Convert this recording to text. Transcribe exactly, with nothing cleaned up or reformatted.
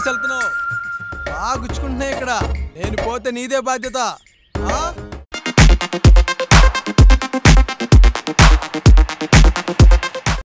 వదిలేసి వెళ్తున్నావు? బాగా గుచ్చుకుంటున్నాయి ఇక్కడ. నేను పోతే నీదే బాధ్యత.